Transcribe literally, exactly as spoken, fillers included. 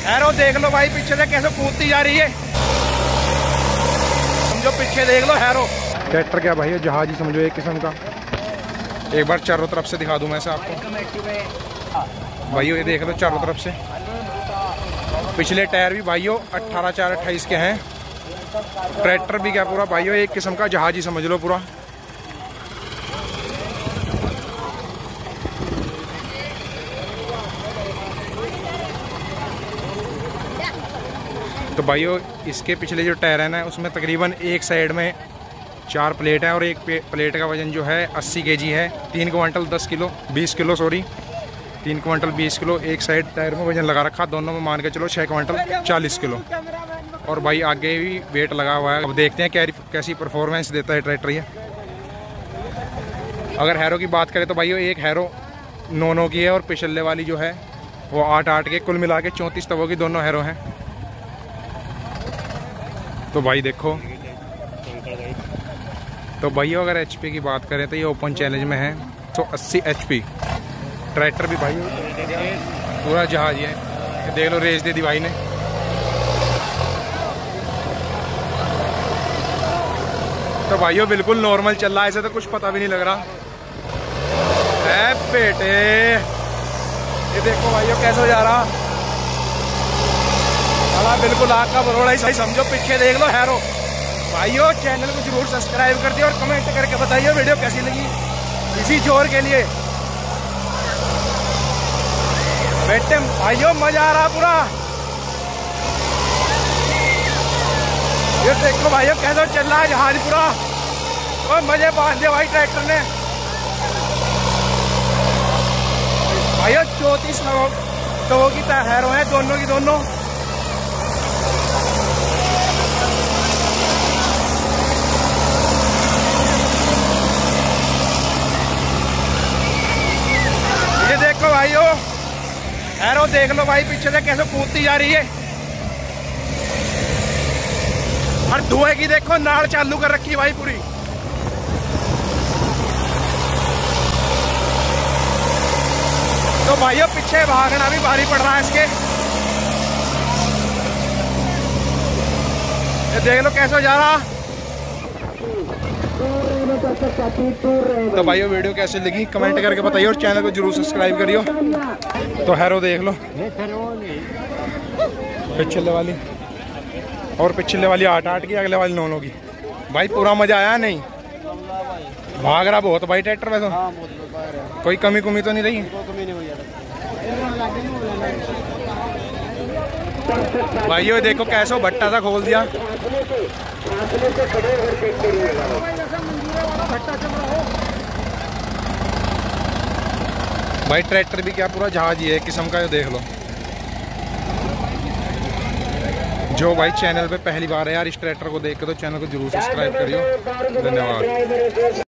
Harrow देख लो भाई, पीछे से कैसे कूदती जा रही है, समझो पीछे देख लो हैरो। ट्रैक्टर क्या भाई, जहाज ही समझो एक किस्म का। एक बार चारों तरफ से दिखा दूं मैं से आपको भाइयों, ये देख लो चारों तरफ से। पिछले टायर भी भाइयों अट्ठारह चार अट्ठाईस के हैं। ट्रैक्टर भी क्या पूरा भाइयों एक किस्म का जहाज ही समझ लो पूरा। तो भाइयों इसके पिछले जो टायर है ना, उसमें तकरीबन एक साइड में चार प्लेट है और एक प्लेट का वजन जो है अस्सी केजी है। तीन क्वांटल दस किलो बीस किलो सॉरी तीन क्वांटल बीस किलो एक साइड टायर में वजन लगा रखा, दोनों में मान के चलो छः क्वांटल चालीस किलो। और भाई आगे भी वेट लगा हुआ है। अब देखते हैं क्या कैसी परफॉर्मेंस देता है ट्रैक्टर ये। अगर हैरो की बात करें तो भाइयों एक हैरो नौ नौ की है और पिछले वाली जो है वो आठ आठ के, कुल मिला के चौंतीस तवों की दोनों हैरो हैं। तो भाई देखो, तो भाइयों अगर एचपी की बात करें तो ये ओपन चैलेंज में है तो अस्सी एचपी। ट्रैक्टर भी भाई पूरा जहाज है, देख लो रेस दे दी भाई ने। तो भाइयों बिल्कुल नॉर्मल चल रहा है, ऐसे तो कुछ पता भी नहीं लग रहा है बेटे। ये देखो भाइयों कैसे जा रहा, बिल्कुल आग का बरोड़ा ही सही समझो। पीछे देख लो हैरो। भाइयों चैनल को जरूर सब्सक्राइब कर दियो और कमेंट करके बताइए वीडियो कैसी लगी, इसी जोर के लिए बेटे। भाइयों मजा आ रहा पूरा। ये देखो भाइयों कैसे चल रहा है जहाज पूरा, और मजे बांध दिए भाई ट्रैक्टर ने। भाइयों चौंतीस लोगों की हैरो है, दोनों की दोनों। ये देखो भाइयों हैरो देख लो भाई, पीछे से कैसे कूदती जा रही है। और धुएं की देखो नाड़ चालू कर रखी भाई पूरी। तो भाइयों पीछे भागना भी भारी पड़ रहा है इसके। ये देख लो कैसे जा रहा। तो भाइयों वीडियो कैसे लगी कमेंट करके बताइए और चैनल को जरूर सब्सक्राइब करियो। तो हैरो देख लो पिछले वाली, और पिछले वाली आठ आठ की, अगले वाली नौ नौ की। भाई पूरा मजा आया नहीं? भाग रहा बहुत भाई ट्रैक्टर में, तो कोई कमी कुमी तो नहीं रही? भाइयों देखो कैसे भट्टा सा खोल दिया। भाई ट्रैक्टर भी क्या पूरा जहाज ही है किस्म का, ये देख लो। जो भाई चैनल पे पहली बार है यार इस ट्रैक्टर को देख के, तो चैनल को जरूर सब्सक्राइब करियो। धन्यवाद।